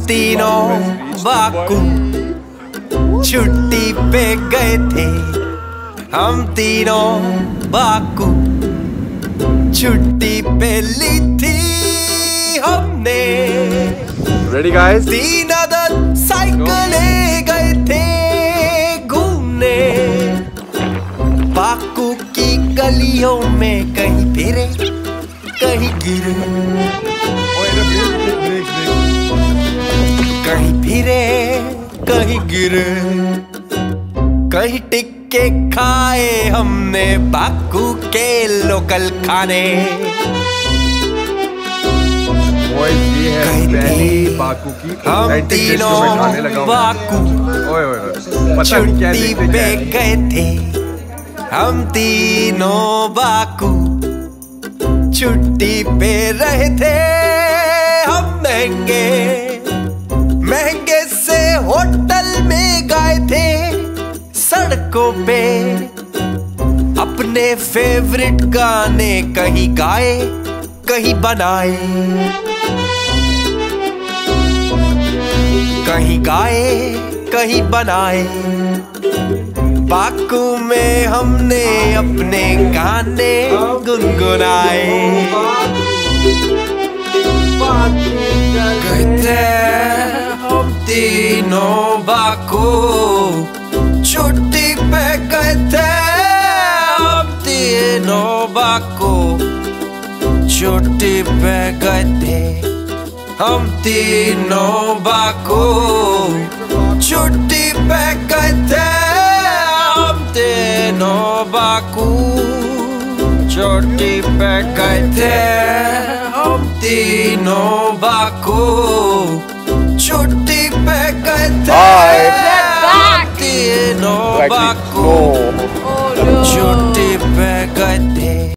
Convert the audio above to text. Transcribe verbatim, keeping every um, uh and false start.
तीनों बाकू छुट्टी पे गए थे। हम तीनों बाकू छुट्टी पे ली थी हमने। Ready guys? तीन अदद साइकिलें गए थे घूमने। बाकू की गलियों में कहीं फिरे कहीं गिरे, कहीं फिरे कहीं गिरे, कहीं टिक्के खाए हमने बाकू के लोकल खाने। ये है पहली बाकू की हम तीनों बाकू छुट्टी पे गए थे। हम तीनों बाकू छुट्टी पे रहे थे। हम महंगे महंगे से होटल में गए थे। सड़कों पे अपने फेवरेट गाने कहीं गाए कहीं बनाए, कहीं गाए कहीं बनाए। बाकू में हमने अपने गाने गुनगुनाए। कहते हम तीनों बाकू छुट्टी पे गए थे। हम तीनों बाकू छुट्टी पे गए थे। हम तीनों बाकू छुट्टी पे गए थे। हम तीनों बाकू छुट्टी पे गए थे। हम तीनों बाकू